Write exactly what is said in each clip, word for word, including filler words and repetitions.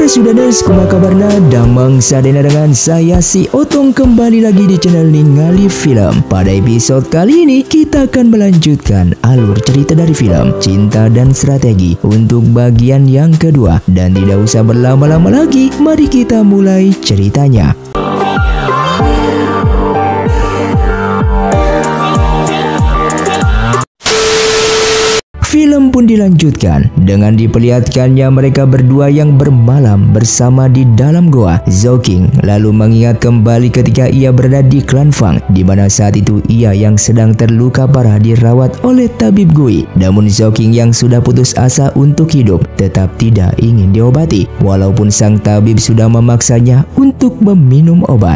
Para sudanes, kumaha kabarna? Damang sadena dengan saya si Otong kembali lagi di channel Ningali Film. Pada episode kali ini kita akan melanjutkan alur cerita dari film Cinta dan Strategi untuk bagian yang kedua. Dan tidak usah berlama-lama lagi, mari kita mulai ceritanya. Film pun dilanjutkan dengan diperlihatkannya mereka berdua yang bermalam bersama di dalam goa. Zhou-King lalu mengingat kembali ketika ia berada di klan Fang, di mana saat itu ia yang sedang terluka parah dirawat oleh tabib Gui. Namun Zhou-King yang sudah putus asa untuk hidup tetap tidak ingin diobati, walaupun sang tabib sudah memaksanya untuk meminum obat.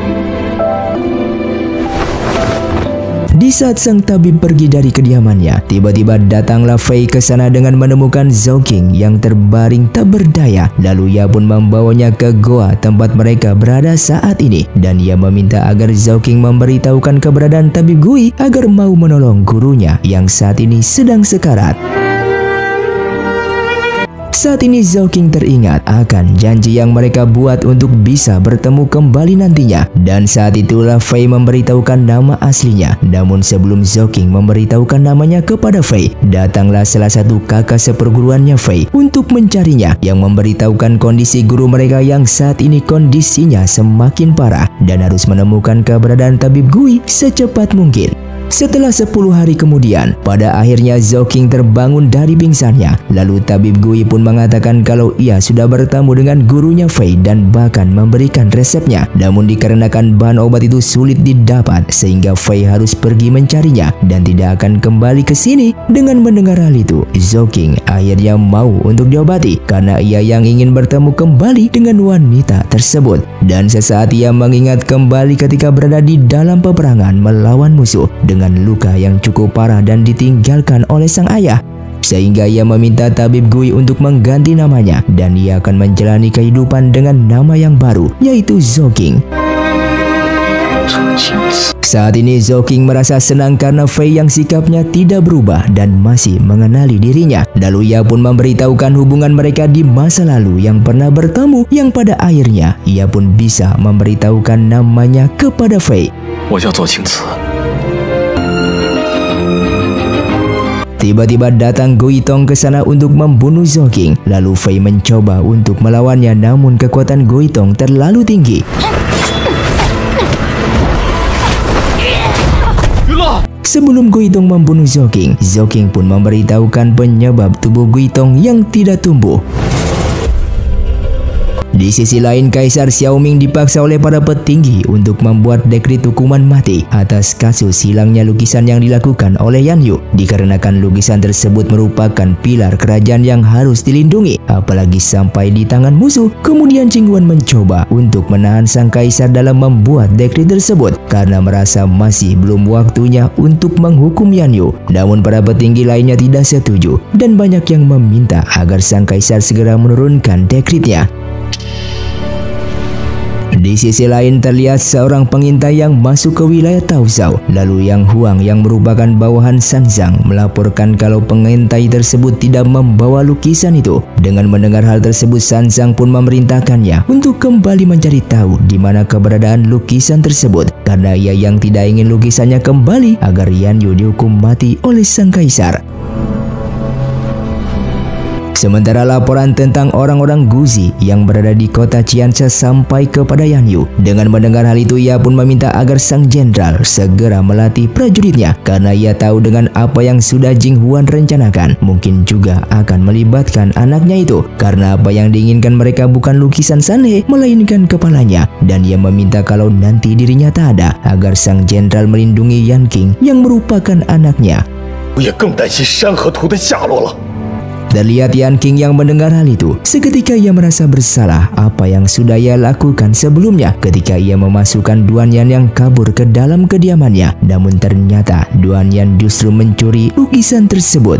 Di saat sang tabib pergi dari kediamannya, tiba-tiba datanglah Fei ke sana dengan menemukan Zhou-King yang terbaring tak berdaya. Lalu ia pun membawanya ke goa tempat mereka berada saat ini, dan ia meminta agar Zhou-King memberitahukan keberadaan tabib Gui agar mau menolong gurunya yang saat ini sedang sekarat. Saat ini Zhou-King teringat akan janji yang mereka buat untuk bisa bertemu kembali nantinya. Dan saat itulah Fei memberitahukan nama aslinya. Namun sebelum Zhou-King memberitahukan namanya kepada Fei, datanglah salah satu kakak seperguruannya Fei untuk mencarinya, yang memberitahukan kondisi guru mereka yang saat ini kondisinya semakin parah dan harus menemukan keberadaan tabib Gui secepat mungkin. Setelah sepuluh hari kemudian, pada akhirnya Zhou-King terbangun dari pingsannya. Lalu tabib Gui pun mengatakan kalau ia sudah bertemu dengan gurunya Fei dan bahkan memberikan resepnya. Namun dikarenakan bahan obat itu sulit didapat, sehingga Fei harus pergi mencarinya dan tidak akan kembali ke sini. Dengan mendengar hal itu, Zhou-King akhirnya mau untuk diobati karena ia yang ingin bertemu kembali dengan wanita tersebut. Dan sesaat ia mengingat kembali ketika berada di dalam peperangan melawan musuh dengan dengan luka yang cukup parah dan ditinggalkan oleh sang ayah, sehingga ia meminta tabib Gui untuk mengganti namanya dan ia akan menjalani kehidupan dengan nama yang baru, yaitu Zhou-King. Saat ini Zhou-King merasa senang karena Fei yang sikapnya tidak berubah dan masih mengenali dirinya. Lalu ia pun memberitahukan hubungan mereka di masa lalu yang pernah bertemu, yang pada akhirnya ia pun bisa memberitahukan namanya kepada Fei. Tiba-tiba datang Gui Tong ke sana untuk membunuh Zhou-King. Lalu Fei mencoba untuk melawannya, namun kekuatan Gui Tong terlalu tinggi. Sebelum Gui Tong membunuh Zhou-King, Zhou-King pun memberitahukan penyebab tubuh Gui Tong yang tidak tumbuh. Di sisi lain, Kaisar Xiaoming dipaksa oleh para petinggi untuk membuat dekrit hukuman mati atas kasus hilangnya lukisan yang dilakukan oleh Yan Yu. Dikarenakan lukisan tersebut merupakan pilar kerajaan yang harus dilindungi, apalagi sampai di tangan musuh. Kemudian Qing Huan mencoba untuk menahan sang kaisar dalam membuat dekrit tersebut karena merasa masih belum waktunya untuk menghukum Yan Yu. Namun para petinggi lainnya tidak setuju dan banyak yang meminta agar sang kaisar segera menurunkan dekritnya. Di sisi lain terlihat seorang pengintai yang masuk ke wilayah Taozhou. Lalu Yang Huang yang merupakan bawahan Sanzang melaporkan kalau pengintai tersebut tidak membawa lukisan itu. Dengan mendengar hal tersebut, Sanzang pun memerintahkannya untuk kembali mencari tahu di mana keberadaan lukisan tersebut, karena ia yang tidak ingin lukisannya kembali agar Yan Yu dihukum mati oleh sang kaisar. Sementara laporan tentang orang-orang Guzi yang berada di kota Qiansha sampai kepada Yan Yu. Dengan mendengar hal itu, ia pun meminta agar sang jenderal segera melatih prajuritnya, karena ia tahu dengan apa yang sudah Jing Huan rencanakan, mungkin juga akan melibatkan anaknya itu, karena apa yang diinginkan mereka bukan lukisan Sanhe, melainkan kepalanya. Dan ia meminta kalau nanti dirinya tak ada, agar sang jenderal melindungi Yan King yang merupakan anaknya. Terlihat Yan King yang mendengar hal itu, seketika ia merasa bersalah apa yang sudah ia lakukan sebelumnya ketika ia memasukkan Duan Yan yang kabur ke dalam kediamannya. Namun ternyata Duan Yan justru mencuri lukisan tersebut.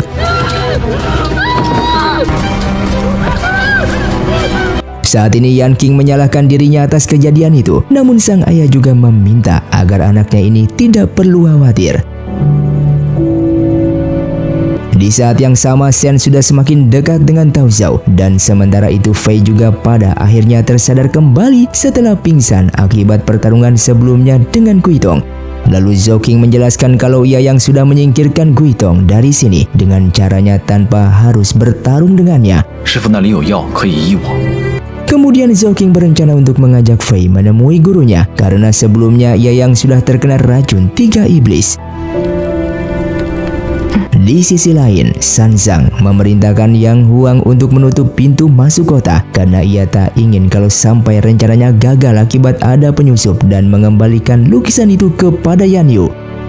Saat ini Yan King menyalahkan dirinya atas kejadian itu, namun sang ayah juga meminta agar anaknya ini tidak perlu khawatir. Di saat yang sama, Shen sudah semakin dekat dengan Tao Zhao, dan sementara itu Fei juga pada akhirnya tersadar kembali setelah pingsan akibat pertarungan sebelumnya dengan Guitong. Lalu Zhao King menjelaskan kalau ia yang sudah menyingkirkan Guitong dari sini dengan caranya tanpa harus bertarung dengannya. Kemudian Zhao King berencana untuk mengajak Fei menemui gurunya karena sebelumnya ia yang sudah terkena racun tiga iblis. Di sisi lain, Sanzang memerintahkan Yang Huang untuk menutup pintu masuk kota karena ia tak ingin kalau sampai rencananya gagal akibat ada penyusup dan mengembalikan lukisan itu kepada Yan Yu.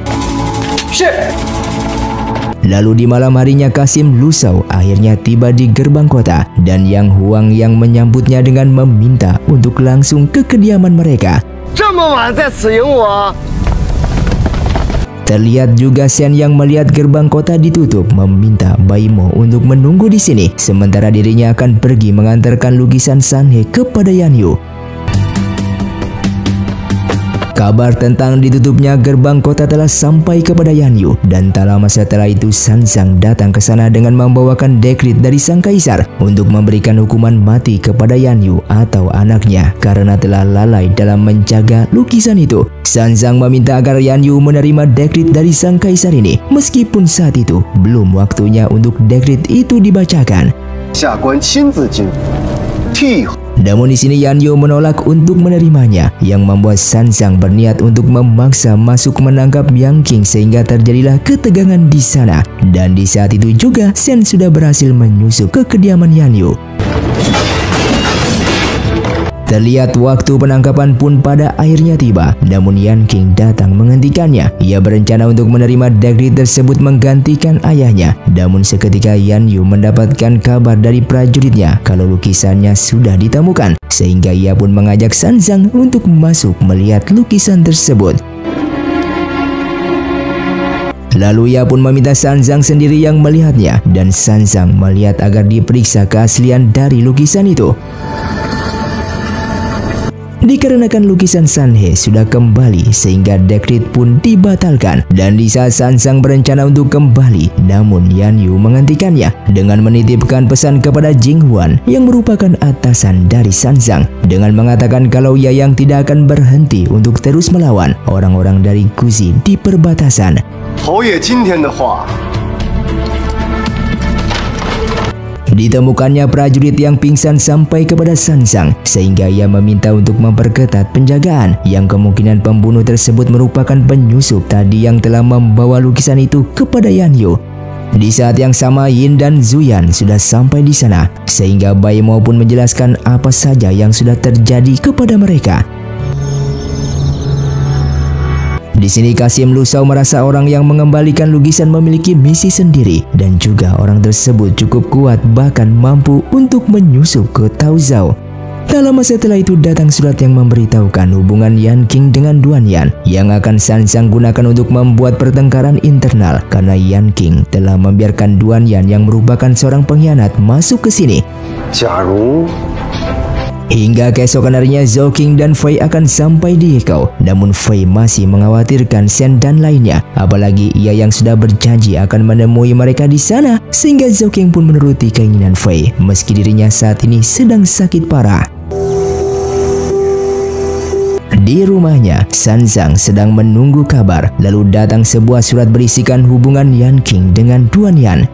Lalu di malam harinya Kasim Lusau akhirnya tiba di gerbang kota dan Yang Huang yang menyambutnya dengan meminta untuk langsung ke kediaman mereka. Terlihat juga Shen yang melihat gerbang kota ditutup meminta Bai Mo untuk menunggu di sini sementara dirinya akan pergi mengantarkan lukisan Sanhe kepada Yan Yu. Kabar tentang ditutupnya gerbang kota telah sampai kepada Yan Yu dan tak lama setelah itu Sanzang datang ke sana dengan membawakan dekret dari sang kaisar untuk memberikan hukuman mati kepada Yan Yu atau anaknya karena telah lalai dalam menjaga lukisan itu. Sanzang meminta agar Yan Yu menerima dekret dari sang kaisar ini meskipun saat itu belum waktunya untuk dekret itu dibacakan. Namun di sini Yan Yu menolak untuk menerimanya, yang membuat Sanzang berniat untuk memaksa masuk menangkap Yang King sehingga terjadilah ketegangan di sana. Dan di saat itu juga Shen sudah berhasil menyusup ke kediaman Yan Yu. Terlihat waktu penangkapan pun pada akhirnya tiba, namun Yan King datang menghentikannya. Ia berencana untuk menerima dekret tersebut menggantikan ayahnya. Namun seketika Yan Yu mendapatkan kabar dari prajuritnya kalau lukisannya sudah ditemukan, sehingga ia pun mengajak Sanzang untuk masuk melihat lukisan tersebut. Lalu ia pun meminta Sanzang sendiri yang melihatnya, dan Sanzang melihat agar diperiksa keaslian dari lukisan itu. Dikarenakan lukisan Sanhe sudah kembali sehingga dekret pun dibatalkan, dan di saat Sanzang berencana untuk kembali, namun Yan Yu menghentikannya dengan menitipkan pesan kepada Jing Huan yang merupakan atasan dari Sanzang dengan mengatakan kalau ia yang tidak akan berhenti untuk terus melawan orang-orang dari Guzi di perbatasan. Ditemukannya prajurit yang pingsan sampai kepada Sanzang sehingga ia meminta untuk memperketat penjagaan, yang kemungkinan pembunuh tersebut merupakan penyusup tadi yang telah membawa lukisan itu kepada Yan Yu. Di saat yang sama Yin dan Zuyan sudah sampai di sana sehingga Bai Mo pun menjelaskan apa saja yang sudah terjadi kepada mereka. Di sini Kasim Lusau merasa orang yang mengembalikan lukisan memiliki misi sendiri dan juga orang tersebut cukup kuat bahkan mampu untuk menyusup ke Tao Zhao. Tak lama setelah itu datang surat yang memberitahukan hubungan Yan King dengan Duan Yan yang akan Sanzang gunakan untuk membuat pertengkaran internal karena Yan King telah membiarkan Duan Yan yang merupakan seorang pengkhianat masuk ke sini. Jaru Hingga keesokan harinya Zhao King dan Fei akan sampai di Yekau, namun Fei masih mengkhawatirkan Shen dan lainnya, apalagi ia yang sudah berjanji akan menemui mereka di sana, sehingga Zhao King pun menuruti keinginan Fei meski dirinya saat ini sedang sakit parah. Di rumahnya, Sanzang sedang menunggu kabar, lalu datang sebuah surat berisikan hubungan Yan King dengan Duan Yan.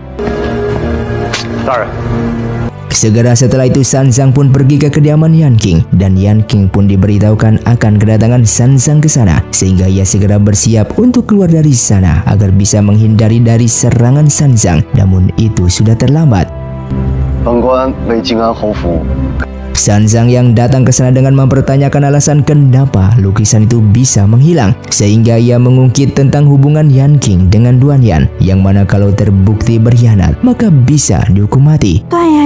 Segera setelah itu Sanzang pun pergi ke kediaman Yan King dan Yan King pun diberitahukan akan kedatangan Sanzang ke sana sehingga ia segera bersiap untuk keluar dari sana agar bisa menghindari dari serangan Sanzang, namun itu sudah terlambat. Sanzang yang datang ke sana dengan mempertanyakan alasan kenapa lukisan itu bisa menghilang, sehingga ia mengungkit tentang hubungan Yan King dengan Duan Yan, yang mana kalau terbukti berkhianat maka bisa dihukum mati.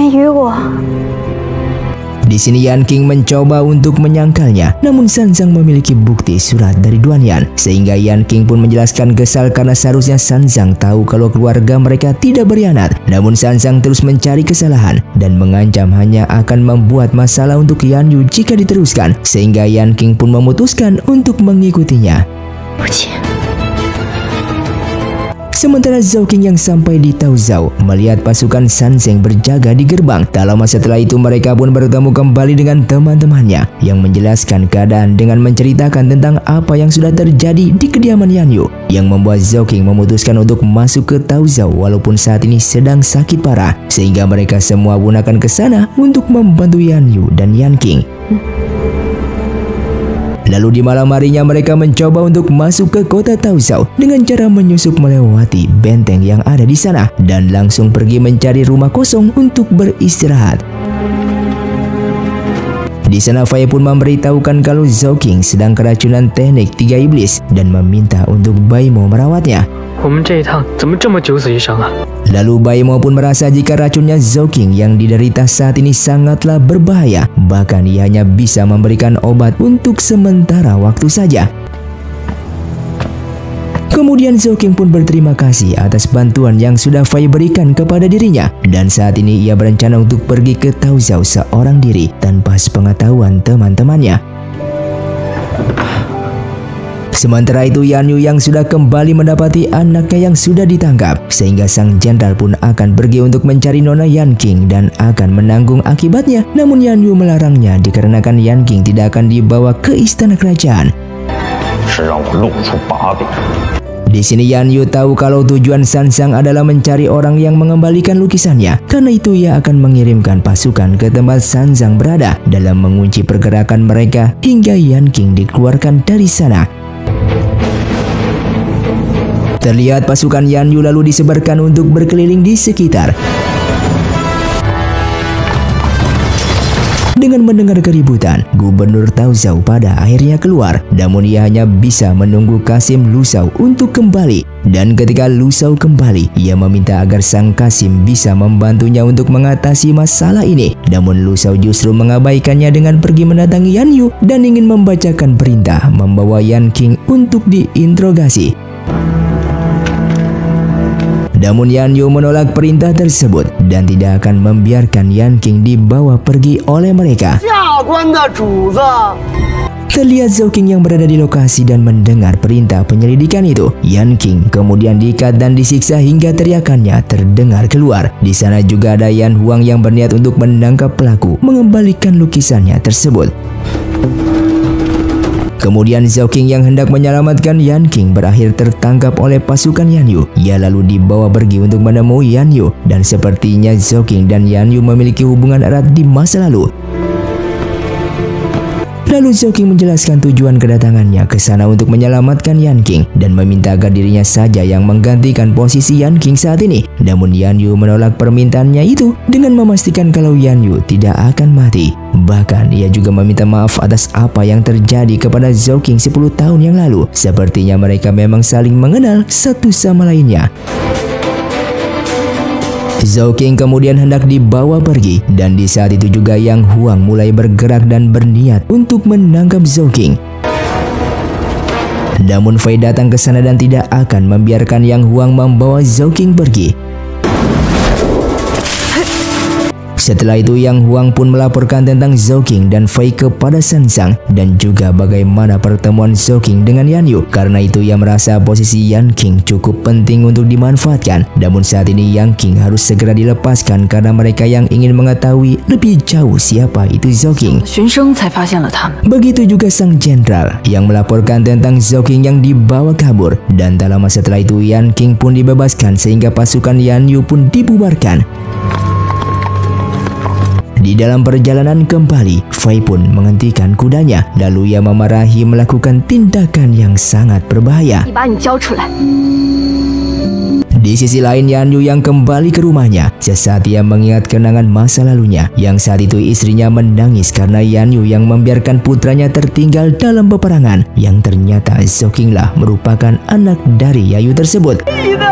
Di sini Yan King mencoba untuk menyangkalnya, namun Sanzang memiliki bukti surat dari Duan Yan, sehingga Yan King pun menjelaskan kesal karena seharusnya Sanzang tahu kalau keluarga mereka tidak berkhianat. Namun Sanzang terus mencari kesalahan dan mengancam hanya akan membuat masalah untuk Yan Yu jika diteruskan, sehingga Yan King pun memutuskan untuk mengikutinya. Sementara Zhao King yang sampai di Taozhou melihat pasukan San Zeng berjaga di gerbang. Tak lama setelah itu mereka pun bertemu kembali dengan teman-temannya yang menjelaskan keadaan dengan menceritakan tentang apa yang sudah terjadi di kediaman Yan Yu, yang membuat Zhao King memutuskan untuk masuk ke Taozhou walaupun saat ini sedang sakit parah, sehingga mereka semua pun akan ke sana untuk membantu Yan Yu dan Yan King. Lalu di malam harinya mereka mencoba untuk masuk ke kota Taozhou dengan cara menyusup melewati benteng yang ada di sana dan langsung pergi mencari rumah kosong untuk beristirahat. Di sana Fei pun memberitahukan kalau Zhao King sedang keracunan teknik tiga iblis dan meminta untuk Bai Mo merawatnya. Lalu Bai Mo pun merasa jika racunnya Zhao King yang diderita saat ini sangatlah berbahaya, bahkan ia hanya bisa memberikan obat untuk sementara waktu saja. Kemudian Zhao King pun berterima kasih atas bantuan yang sudah Fei berikan kepada dirinya, dan saat ini ia berencana untuk pergi ke Taozhou seorang diri tanpa sepengetahuan teman-temannya. Sementara itu Yan Yu yang sudah kembali mendapati anaknya yang sudah ditangkap, sehingga sang jenderal pun akan pergi untuk mencari Nona Yan King dan akan menanggung akibatnya. Namun Yan Yu melarangnya dikarenakan Yan King tidak akan dibawa ke istana kerajaan. Di sini Yan Yu tahu kalau tujuan San Zeng adalah mencari orang yang mengembalikan lukisannya. Karena itu ia akan mengirimkan pasukan ke tempat San Zeng berada dalam mengunci pergerakan mereka hingga Yan King dikeluarkan dari sana. Terlihat pasukan Yan Yu lalu disebarkan untuk berkeliling di sekitar. Dengan mendengar keributan, Gubernur Taozhou pada akhirnya keluar, namun ia hanya bisa menunggu Kasim Lu Shao untuk kembali. Dan ketika Lu Shao kembali, ia meminta agar sang Kasim bisa membantunya untuk mengatasi masalah ini. Namun Lu Shao justru mengabaikannya dengan pergi mendatangi Yan Yu dan ingin membacakan perintah membawa Yan King untuk diinterogasi. Namun Yan Yu menolak perintah tersebut dan tidak akan membiarkan Yan King dibawa pergi oleh mereka. Terlihat Zhao King yang berada di lokasi dan mendengar perintah penyelidikan itu. Yan King kemudian diikat dan disiksa hingga teriakannya terdengar keluar. Di sana juga ada Yan Huang yang berniat untuk menangkap pelaku, mengembalikan lukisannya tersebut. Kemudian Zhao King yang hendak menyelamatkan Yan King berakhir tertangkap oleh pasukan Yan Yu. Ia lalu dibawa pergi untuk menemui Yan Yu, dan sepertinya Zhao King dan Yan Yu memiliki hubungan erat di masa lalu. Lalu Zhao King menjelaskan tujuan kedatangannya ke sana untuk menyelamatkan Yan King dan meminta agar dirinya saja yang menggantikan posisi Yan King saat ini. Namun Yan Yu menolak permintaannya itu dengan memastikan kalau Yan Yu tidak akan mati. Bahkan ia juga meminta maaf atas apa yang terjadi kepada Zhao King sepuluh tahun yang lalu. Sepertinya mereka memang saling mengenal satu sama lainnya. Zhao King kemudian hendak dibawa pergi, dan di saat itu juga Yang Huang mulai bergerak dan berniat untuk menangkap Zhao King. Namun Fei datang ke sana dan tidak akan membiarkan Yang Huang membawa Zhao King pergi. Setelah itu Yang Huang pun melaporkan tentang Zhao King dan Fei kepada San Zeng, dan juga bagaimana pertemuan Zhao King dengan Yan Yu. Karena itu ia merasa posisi Yan King cukup penting untuk dimanfaatkan. Namun saat ini Yan King harus segera dilepaskan karena mereka yang ingin mengetahui lebih jauh siapa itu Zhao King. Begitu juga sang jenderal yang melaporkan tentang Zhao King yang dibawa kabur. Dan tak lama setelah itu Yan King pun dibebaskan sehingga pasukan Yan Yu pun dibubarkan. Di dalam perjalanan kembali, Fei pun menghentikan kudanya, lalu ia memarahi melakukan tindakan yang sangat berbahaya. Di sisi lain Yan Yu yang kembali ke rumahnya, sesaat ia mengingat kenangan masa lalunya, yang saat itu istrinya menangis karena Yan Yu yang membiarkan putranya tertinggal dalam peperangan, yang ternyata Zhao King lah merupakan anak dari Yayu tersebut.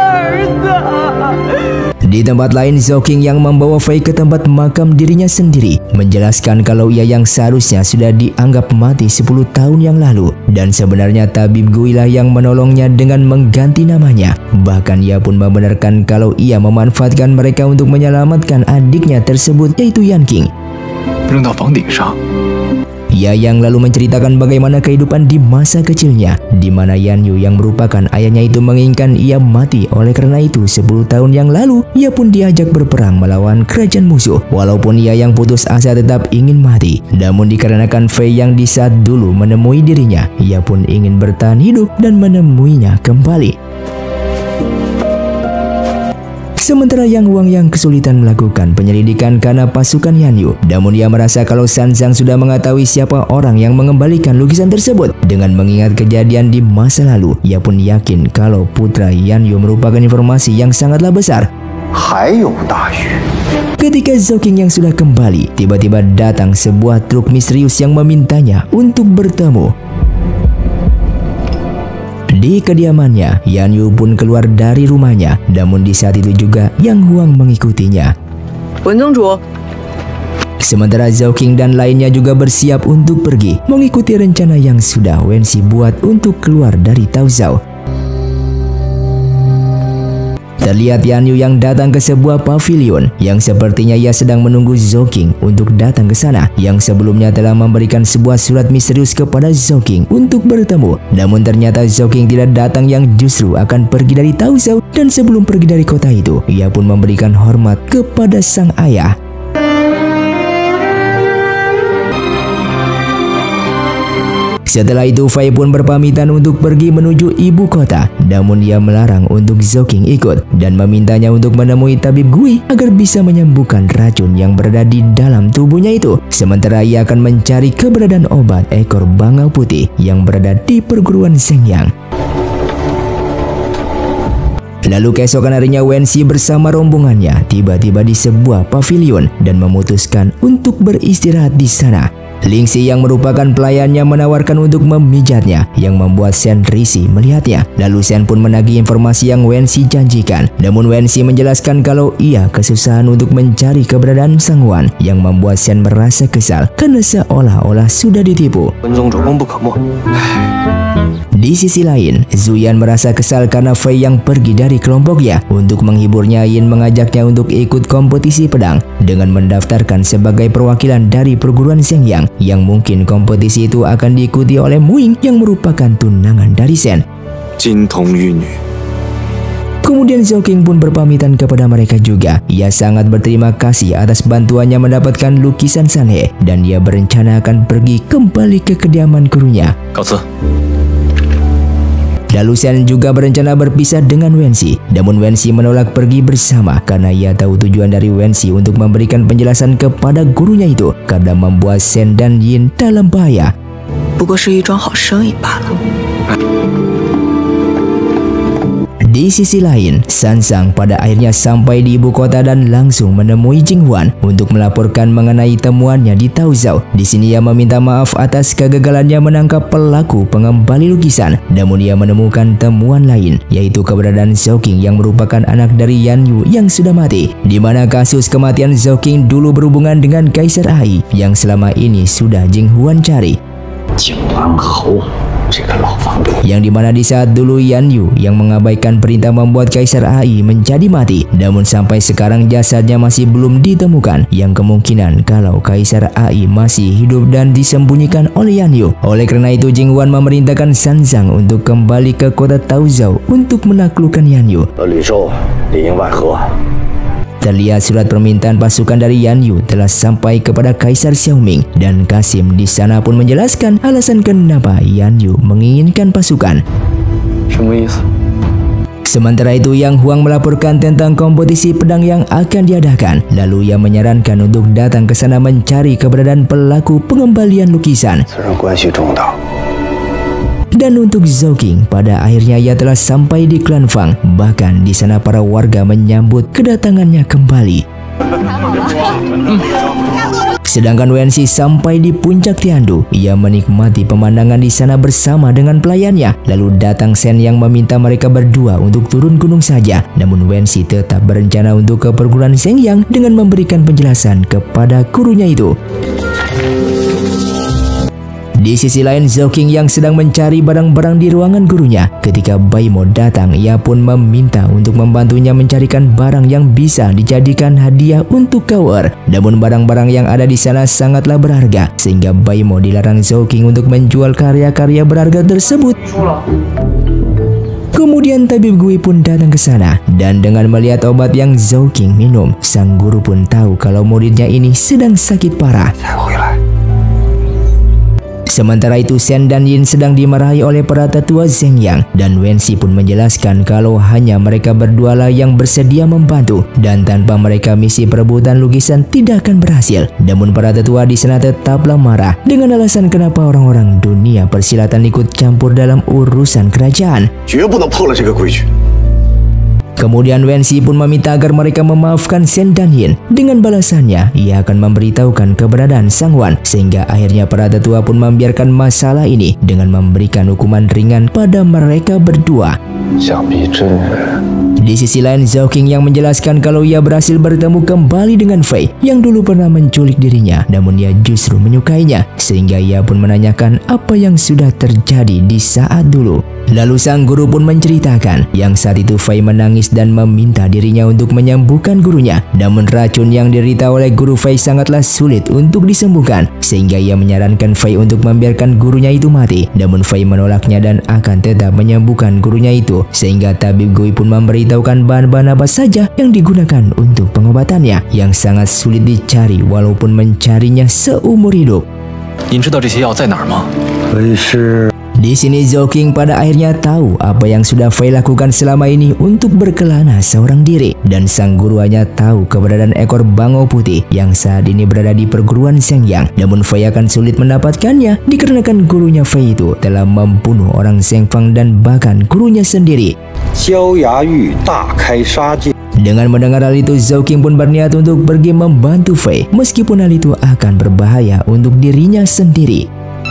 Di tempat lain, Zhao King yang membawa Fei ke tempat makam dirinya sendiri, menjelaskan kalau ia yang seharusnya sudah dianggap mati sepuluh tahun yang lalu, dan sebenarnya tabib Gui lah yang menolongnya dengan mengganti namanya. Bahkan ia pun membenarkan kalau ia memanfaatkan mereka untuk menyelamatkan adiknya tersebut, yaitu Yan King. Ia yang lalu menceritakan bagaimana kehidupan di masa kecilnya, di mana Yan Yu yang merupakan ayahnya itu menginginkan ia mati. Oleh karena itu sepuluh tahun yang lalu ia pun diajak berperang melawan kerajaan musuh. Walaupun ia yang putus asa tetap ingin mati, namun dikarenakan Fei yang di saat dulu menemui dirinya, ia pun ingin bertahan hidup dan menemuinya kembali. Sementara Yang Huang yang kesulitan melakukan penyelidikan karena pasukan Yan Yu, namun ia merasa kalau Sanzang sudah mengetahui siapa orang yang mengembalikan lukisan tersebut. Dengan mengingat kejadian di masa lalu, ia pun yakin kalau putra Yan Yu merupakan informasi yang sangatlah besar. Ketika Zhao King yang sudah kembali, tiba-tiba datang sebuah truk misterius yang memintanya untuk bertemu. Di kediamannya, Yan Yu pun keluar dari rumahnya, namun di saat itu juga Yang Huang mengikutinya. Sementara Zhao King dan lainnya juga bersiap untuk pergi, mengikuti rencana yang sudah Wen Xi buat untuk keluar dari Tao Zhao. Terlihat Yan Yu yang datang ke sebuah pavilion yang sepertinya ia sedang menunggu Zhao King untuk datang ke sana, yang sebelumnya telah memberikan sebuah surat misterius kepada Zhao King untuk bertemu. Namun ternyata Zhao King tidak datang, yang justru akan pergi dari Tao Zhao, dan sebelum pergi dari kota itu ia pun memberikan hormat kepada sang ayah. Setelah itu Fei pun berpamitan untuk pergi menuju ibu kota, namun ia melarang untuk Zhao King ikut dan memintanya untuk menemui tabib Gui agar bisa menyembuhkan racun yang berada di dalam tubuhnya itu. Sementara ia akan mencari keberadaan obat ekor bangau putih yang berada di perguruan Zhengyang. Lalu keesokan harinya Wen Xi bersama rombongannya tiba-tiba di sebuah pavilion dan memutuskan untuk beristirahat di sana. Ling Xi yang merupakan pelayannya menawarkan untuk memijatnya, yang membuat Shen risih melihatnya. Lalu Shen pun menagih informasi yang Wen Xi janjikan. Namun Wen Xi menjelaskan kalau ia kesusahan untuk mencari keberadaan Sang Wan, yang membuat Shen merasa kesal karena seolah-olah sudah ditipu. Di sisi lain, Zhu Yan merasa kesal karena Fei yang pergi dari kelompoknya. Untuk menghiburnya, Yin mengajaknya untuk ikut kompetisi pedang dengan mendaftarkan sebagai perwakilan dari perguruan Zhengyang, yang mungkin kompetisi itu akan diikuti oleh Muing yang merupakan tunangan dari Shen. Kemudian Zhao King pun berpamitan kepada mereka juga. Ia sangat berterima kasih atas bantuannya mendapatkan lukisan Sanhe, dan ia berencana akan pergi kembali ke kediaman gurunya. Lalu Shen juga berencana berpisah dengan Wen Xi, namun Wen Xi menolak pergi bersama karena ia tahu tujuan dari Wen Xi untuk memberikan penjelasan kepada gurunya itu karena membuat Shen dan Yin dalam bahaya. Di sisi lain, Sanzang pada akhirnya sampai di ibu kota dan langsung menemui Jing Huan untuk melaporkan mengenai temuannya di Tao Zhao. Di sini ia meminta maaf atas kegagalannya menangkap pelaku pengembali lukisan. Namun ia menemukan temuan lain, yaitu keberadaan Zhao King yang merupakan anak dari Yan Yu yang sudah mati, di mana kasus kematian Zhao King dulu berhubungan dengan Kaisar Ai yang selama ini sudah Jing Huan cari. Yang dimana di saat dulu Yan Yu yang mengabaikan perintah membuat Kaisar Ai menjadi mati, namun sampai sekarang jasadnya masih belum ditemukan, yang kemungkinan kalau Kaisar Ai masih hidup dan disembunyikan oleh Yan Yu. Oleh karena itu Jing Huan memerintahkan Sanzang untuk kembali ke kota Tao Zhao untuk menaklukkan Yan Yu. Terlihat surat permintaan pasukan dari Yan Yu telah sampai kepada Kaisar Xiaoming, dan Kasim di sana pun menjelaskan alasan kenapa Yan Yu menginginkan pasukan. Sementara itu Yang Huang melaporkan tentang kompetisi pedang yang akan diadakan. Lalu ia menyarankan untuk datang ke sana mencari keberadaan pelaku pengembalian lukisan. Dan untuk Zhao King, pada akhirnya ia telah sampai di klan Fang. Bahkan di sana para warga menyambut kedatangannya kembali. Sedangkan Wen Xi sampai di puncak Tiandu. Ia menikmati pemandangan di sana bersama dengan pelayannya. Lalu datang Shen yang meminta mereka berdua untuk turun gunung saja. Namun Wen Xi tetap berencana untuk ke perguruan Zhengyang dengan memberikan penjelasan kepada gurunya itu. Di sisi lain, Zhou-King yang sedang mencari barang-barang di ruangan gurunya. Ketika Bai Mo datang, ia pun meminta untuk membantunya mencarikan barang yang bisa dijadikan hadiah untuk Kaur. Namun barang-barang yang ada di sana sangatlah berharga, sehingga Bai Mo dilarang Zhou-King untuk menjual karya-karya berharga tersebut. Kemudian tabib Gui pun datang ke sana, dan dengan melihat obat yang Zhou-King minum, sang guru pun tahu kalau muridnya ini sedang sakit parah. Sementara itu, Shen dan Yin sedang dimarahi oleh para tetua Zheng Yang, dan Wen Xi pun menjelaskan kalau hanya mereka berdua lah yang bersedia membantu, dan tanpa mereka misi perebutan lukisan tidak akan berhasil. Namun para tetua di sana tetaplah marah dengan alasan kenapa orang-orang dunia persilatan ikut campur dalam urusan kerajaan. Kemudian Wen Xi pun meminta agar mereka memaafkan Shen dan Yin. Dengan balasannya, ia akan memberitahukan keberadaan Sang Wan, sehingga akhirnya para tetua pun membiarkan masalah ini dengan memberikan hukuman ringan pada mereka berdua. Di sisi lain, Zhou-King yang menjelaskan kalau ia berhasil bertemu kembali dengan Fei yang dulu pernah menculik dirinya, namun ia justru menyukainya, sehingga ia pun menanyakan apa yang sudah terjadi di saat dulu. Lalu sang guru pun menceritakan yang saat itu Fei menangis dan meminta dirinya untuk menyembuhkan gurunya. Namun racun yang diderita oleh guru Fei sangatlah sulit untuk disembuhkan, sehingga ia menyarankan Fei untuk membiarkan gurunya itu mati. Namun Fei menolaknya dan akan tetap menyembuhkan gurunya itu, sehingga tabib Gui pun memberitahukan bahan-bahan apa saja yang digunakan untuk pengobatannya, yang sangat sulit dicari walaupun mencarinya seumur hidup. Di sini Zhou-King pada akhirnya tahu apa yang sudah Fei lakukan selama ini untuk berkelana seorang diri, dan sang guru hanya tahu keberadaan ekor bangau putih yang saat ini berada di perguruan Zheng Yang. Namun Fei akan sulit mendapatkannya dikarenakan gurunya Fei itu telah membunuh orang Zheng Fang dan bahkan gurunya sendiri. Dengan mendengar hal itu, Zhou-King pun berniat untuk pergi membantu Fei, meskipun hal itu akan berbahaya untuk dirinya sendiri.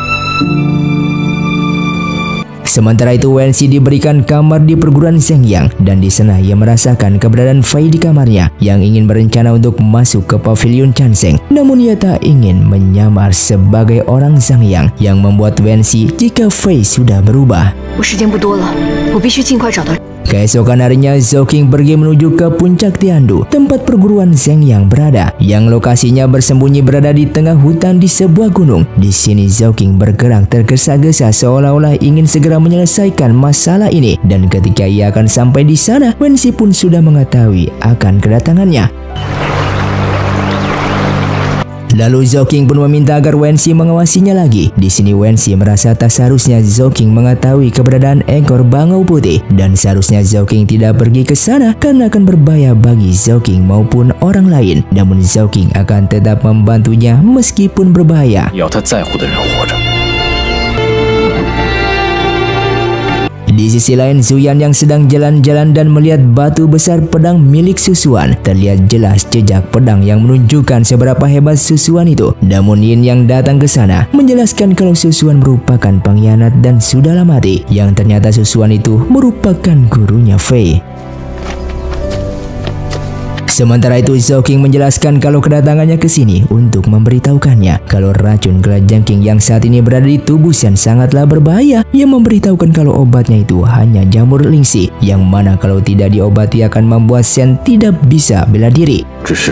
Sementara itu, Wen Xi diberikan kamar di perguruan Zheng Yang, dan di sana ia merasakan keberadaan Fei di kamarnya yang ingin berencana untuk masuk ke pavilion Chanseng. Namun ia tak ingin menyamar sebagai orang Zheng Yang, yang membuat Wen Xi jika Fei sudah berubah. Keesokan harinya, Zhou-King pergi menuju ke puncak Tiandu, tempat perguruan Zheng Yang berada, yang lokasinya bersembunyi berada di tengah hutan di sebuah gunung. Di sini Zhou-King bergerak tergesa-gesa seolah-olah ingin segera menyelesaikan masalah ini, dan ketika ia akan sampai di sana, Wen Xi pun sudah mengetahui akan kedatangannya. Lalu Zhou-King pun meminta agar Wen Xi mengawasinya lagi. Di sini Wen Xi merasa tak seharusnya Zhou-King mengetahui keberadaan ekor bangau putih, dan seharusnya Zhou-King tidak pergi ke sana karena akan berbahaya bagi Zhou-King maupun orang lain. Namun Zhou-King akan tetap membantunya meskipun berbahaya. Di sisi lain, Zuyan yang sedang jalan-jalan dan melihat batu besar pedang milik Susuan. Terlihat jelas jejak pedang yang menunjukkan seberapa hebat Susuan itu. Namun Yin yang datang ke sana menjelaskan kalau Susuan merupakan pengkhianat dan sudahlah mati. Yang ternyata Susuan itu merupakan gurunya Fei. Sementara itu, Zhou-King menjelaskan kalau kedatangannya ke sini untuk memberitahukannya kalau racun kelajengking yang saat ini berada di tubuh Shen sangatlah berbahaya. Ia memberitahukan kalau obatnya itu hanya jamur lingsi, yang mana kalau tidak diobati akan membuat Shen tidak bisa bela diri.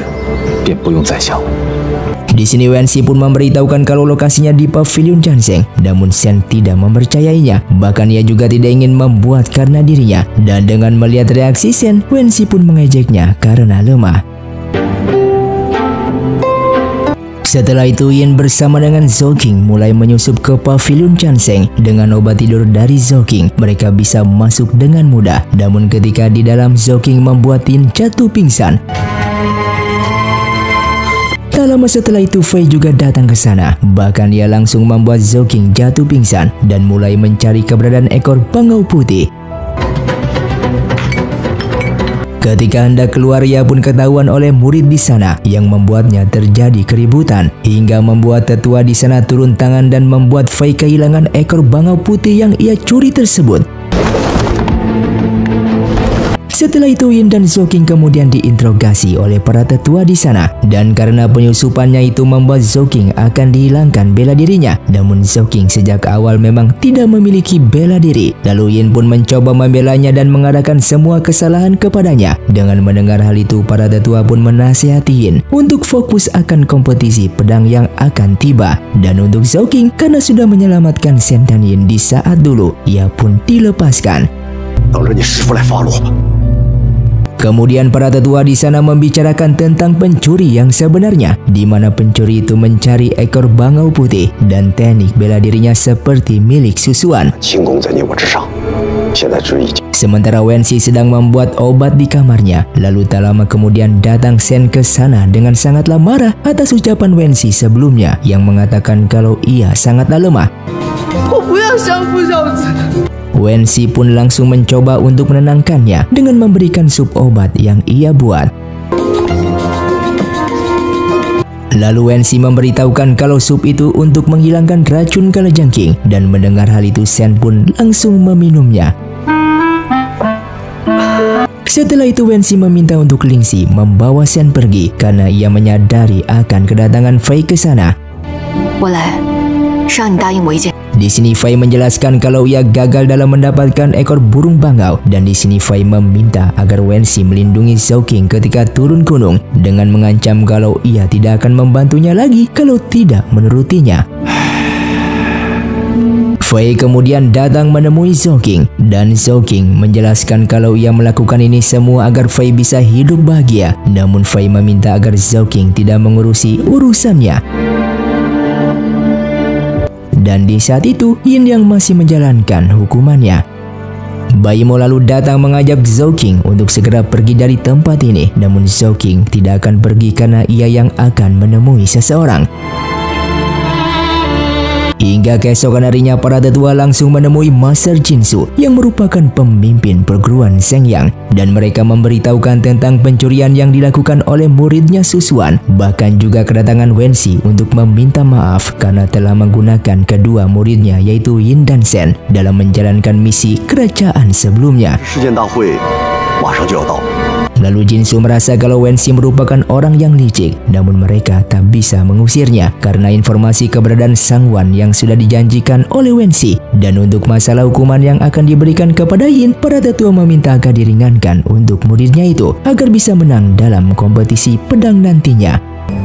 Di sini Wen Xi pun memberitahukan kalau lokasinya di pavilion Chanseng, namun Shen tidak mempercayainya. Bahkan ia juga tidak ingin membuat karena dirinya. Dan dengan melihat reaksi Shen, Wen Xi pun mengejeknya karena lemah. Setelah itu, Yin bersama dengan Zhou-King mulai menyusup ke pavilion Chanseng. Dengan obat tidur dari Zhou-King, mereka bisa masuk dengan mudah. Namun ketika di dalam, Zhou-King membuat Yin jatuh pingsan. Tak lama setelah itu, Fei juga datang ke sana. Bahkan ia langsung membuat Zhou-King jatuh pingsan dan mulai mencari keberadaan ekor bangau putih. Ketika hendak keluar, ia pun ketahuan oleh murid di sana yang membuatnya terjadi keributan, hingga membuat tetua di sana turun tangan dan membuat Fei kehilangan ekor bangau putih yang ia curi tersebut. Setelah itu Yin dan Zhou Qing kemudian diinterogasi oleh para tetua di sana, dan karena penyusupannya itu membuat Zhou Qing akan dihilangkan bela dirinya. Namun Zhou Qing sejak awal memang tidak memiliki bela diri. Lalu Yin pun mencoba membelanya dan mengadakan semua kesalahan kepadanya. Dengan mendengar hal itu, para tetua pun menasihati Yin untuk fokus akan kompetisi pedang yang akan tiba. Dan untuk Zhou Qing, karena sudah menyelamatkan Shen dan Yin di saat dulu, ia pun dilepaskan. Kemudian para tetua di sana membicarakan tentang pencuri yang sebenarnya, di mana pencuri itu mencari ekor bangau putih dan teknik bela dirinya seperti milik Susuan. Sementara Wenxi sedang membuat obat di kamarnya. Lalu tak lama kemudian datang Shen ke sana dengan sangatlah marah atas ucapan Wenxi sebelumnya yang mengatakan kalau ia sangatlah lemah. Wenxi pun langsung mencoba untuk menenangkannya dengan memberikan sup obat yang ia buat. Lalu Wenxi memberitahukan kalau sup itu untuk menghilangkan racun kalajengking, dan mendengar hal itu Shen pun langsung meminumnya. Setelah itu Wenxi meminta untuk Lingxi membawa Shen pergi karena ia menyadari akan kedatangan Fei ke sana. Di sini Fei menjelaskan kalau ia gagal dalam mendapatkan ekor burung bangau, dan di sini Fei meminta agar Wenxi melindungi Zhou Qing ketika turun gunung dengan mengancam kalau ia tidak akan membantunya lagi kalau tidak menurutinya. Fei kemudian datang menemui Zhou Qing, dan Zhou Qing menjelaskan kalau ia melakukan ini semua agar Fei bisa hidup bahagia. Namun Fei meminta agar Zhou Qing tidak mengurusi urusannya. Dan di saat itu Yin yang masih menjalankan hukumannya. Bai Mo lalu datang mengajak Zhou Qing untuk segera pergi dari tempat ini. Namun Zhou Qing tidak akan pergi karena ia yang akan menemui seseorang. Hingga keesokan harinya para tetua langsung menemui Master Jinsu yang merupakan pemimpin perguruan Zhengyang, dan mereka memberitahukan tentang pencurian yang dilakukan oleh muridnya Susuan, bahkan juga kedatangan Wenxi untuk meminta maaf karena telah menggunakan kedua muridnya yaitu Yin dan Shen dalam menjalankan misi kerajaan sebelumnya. Lalu Jinsu merasa kalau Wenxi merupakan orang yang licik, namun mereka tak bisa mengusirnya karena informasi keberadaan Sang Wan yang sudah dijanjikan oleh Wenxi. Dan untuk masalah hukuman yang akan diberikan kepada Yin, para tetua meminta agar diringankan untuk muridnya itu agar bisa menang dalam kompetisi pedang nantinya.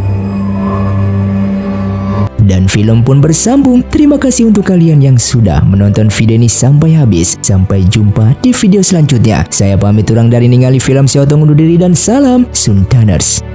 Dan film pun bersambung. Terima kasih untuk kalian yang sudah menonton video ini sampai habis. Sampai jumpa di video selanjutnya. Saya pamit urang dari ningali film, saya undur diri dan salam Sundaners.